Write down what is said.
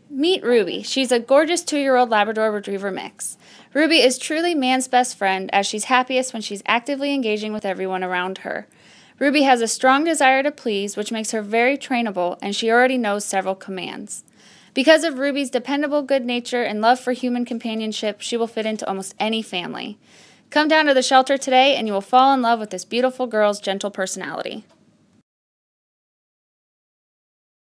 Meet Ruby. She's a gorgeous 2-year-old Labrador Retriever mix. Ruby is truly man's best friend, as she's happiest when she's actively engaging with everyone around her. Ruby has a strong desire to please, which makes her very trainable, and she already knows several commands. Because of Ruby's dependable good nature and love for human companionship, she will fit into almost any family. Come down to the shelter today and you will fall in love with this beautiful girl's gentle personality.